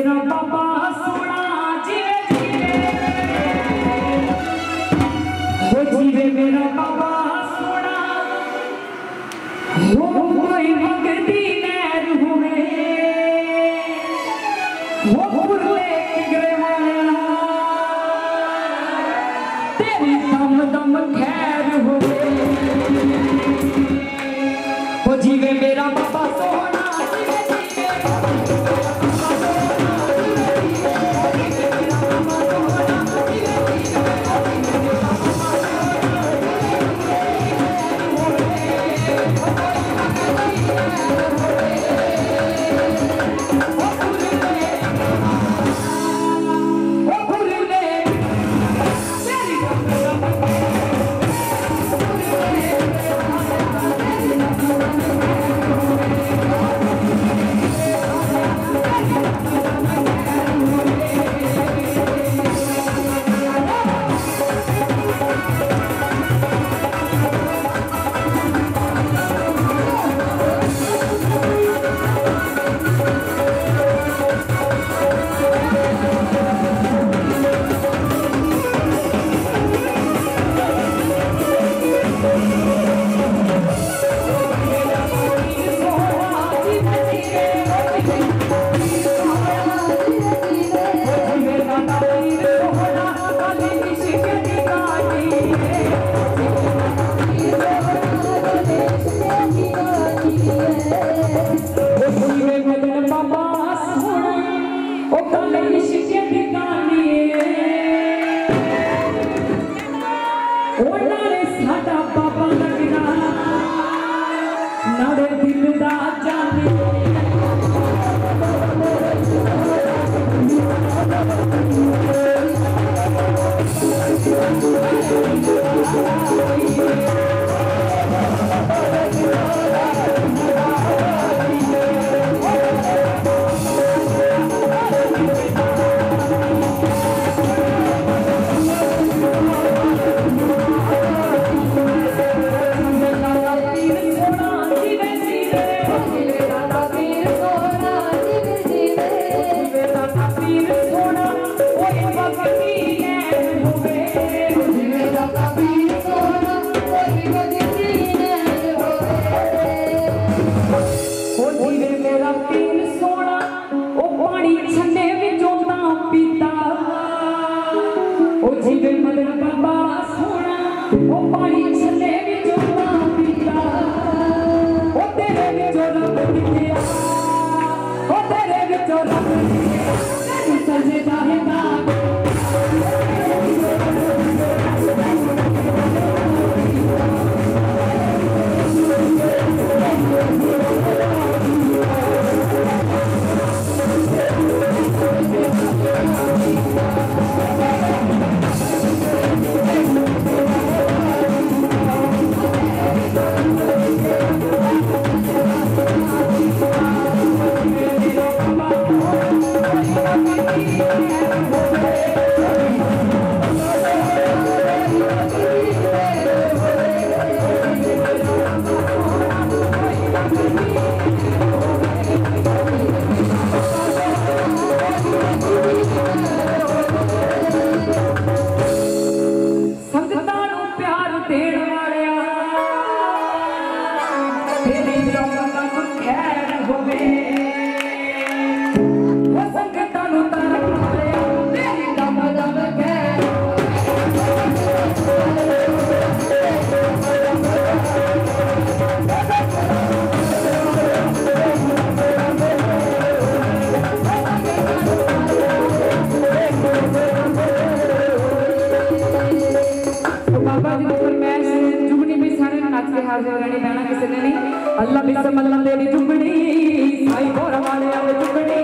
मेरा बाबा सोना जीवे मेरा बाबा सोना हो कोई भगती नैर हुए हो पुरले गिरवाना तेरी दम दम खैर हुए हो जीवे मेरा बाबा सोना अल्लाह बिस्म अल्लाह तेरी चुगड़ी साई बोरा वाले आवे चुगड़ी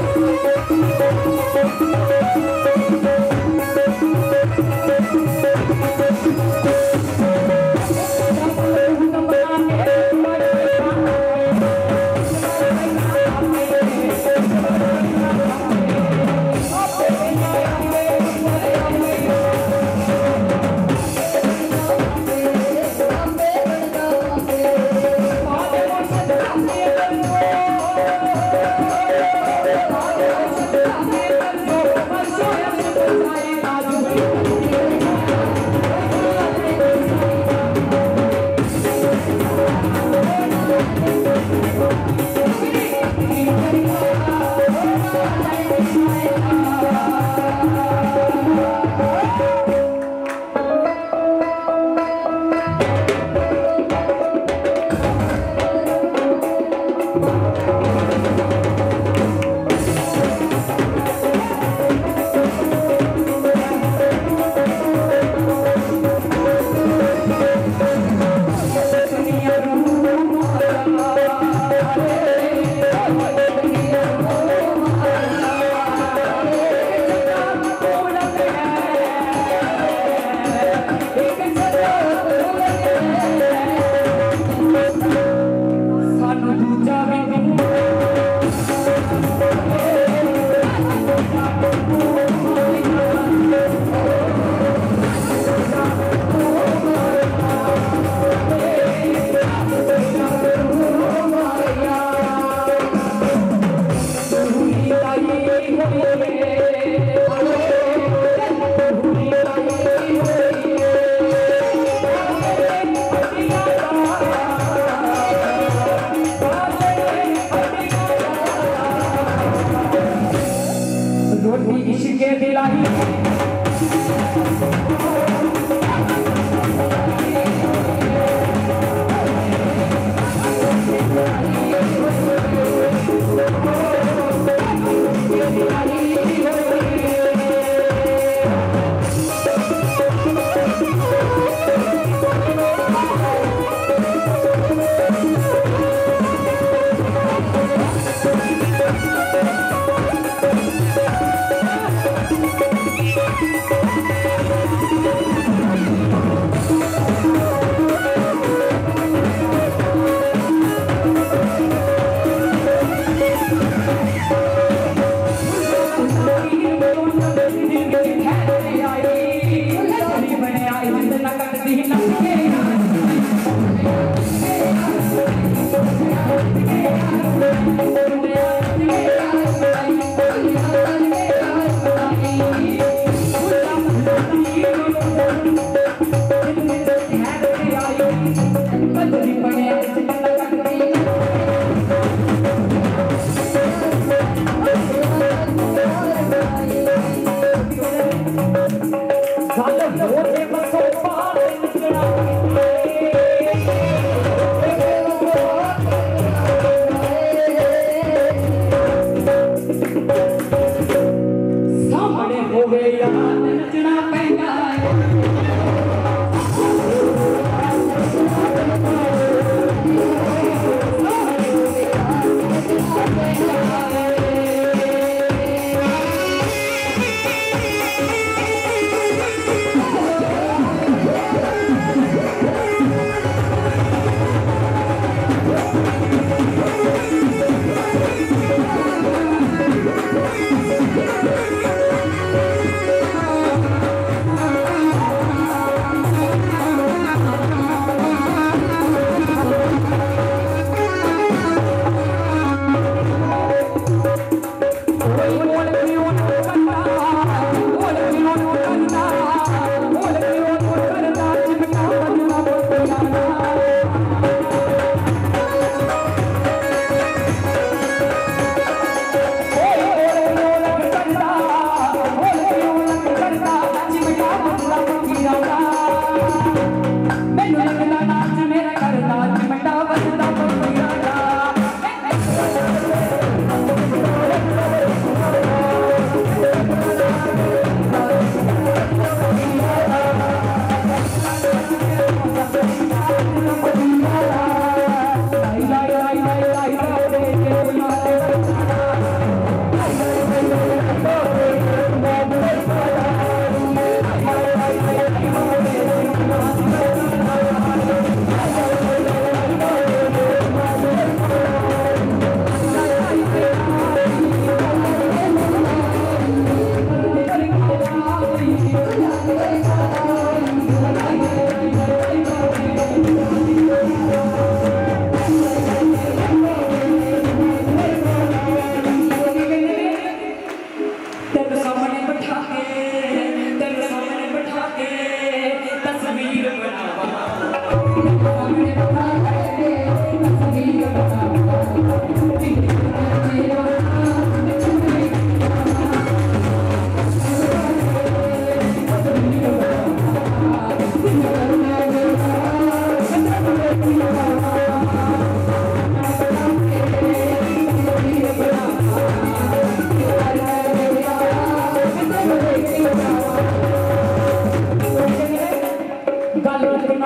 सामने हो गया नचना पैंदा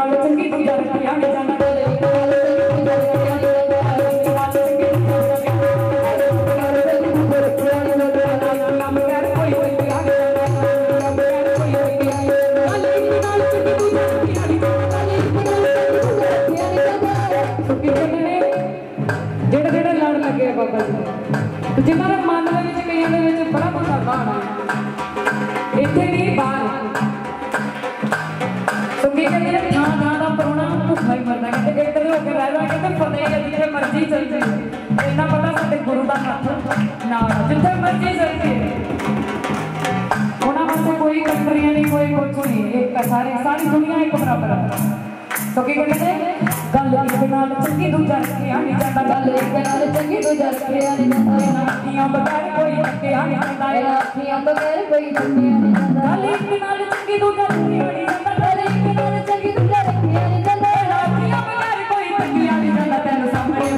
नाल चंगी दूजा रखिया नहीं जांदा गल एक नाल चंगी दूजा रखिया नहीं जांदा नाम कर कोई रखिया नहीं जांदा नाम कर कोई रखिया गल एक नाल चंगी दूजा रखिया नहीं जांदा गल एक नाल चंगी दूजा रखिया नहीं जांदा सुखी कहंदे ने जेड़े जेड़े लड़ लगे बाबा जी ते जिन्हां दे मन दे विच कईयां दे विच बड़ा बड़ा बाण है इत्थे नहीं बाहर सुखी कहंदे ने थां थां दा परोणा भुखा ही मरदा कहंदे एक हो के रह कहंदे फतेह जिथे मर्जी चल जाए इन्ना पता साडे गुरु दा हत्थ नाल जिथे मर्जी चल जाए उन्हां वास्ते कोई कंट्रियां नहीं कोई कुछ नहीं एक सारी दुनिया एक बराबर है तो की कहते गल एक नाल चंगी दूजा रखिया नहीं जांदा गल एक नाल चंगी दूजा रखिया नहीं जांदा अखियां बगैर कोई रखिया नहीं जांदा अखियां बगैर कोई रखिया नहीं जांदा गल एक नाल चंगी दूजा रखिया नहीं जांदा गल एक नाल चंगी दूजा रखिया नहीं जांदा अखियां बगैर कोई रखिया नहीं जांदा तेरे सामने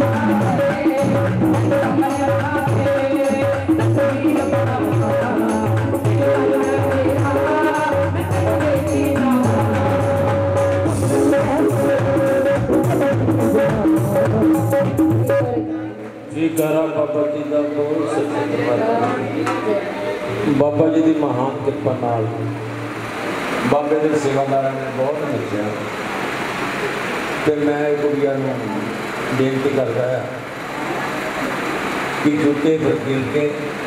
जी करा बाबा जी का बहुत सच्चे दरबार बाबा जी की महान कृपा नाल बाबे के सेवादार ने बहुत नचा तो मैं कुड़िया बेनती करता है कि जूते फकीर के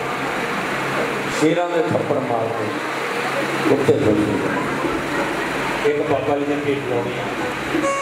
शेरों में थप्पड़ मार के उत्ते एक बाबा जी ने भेट लानी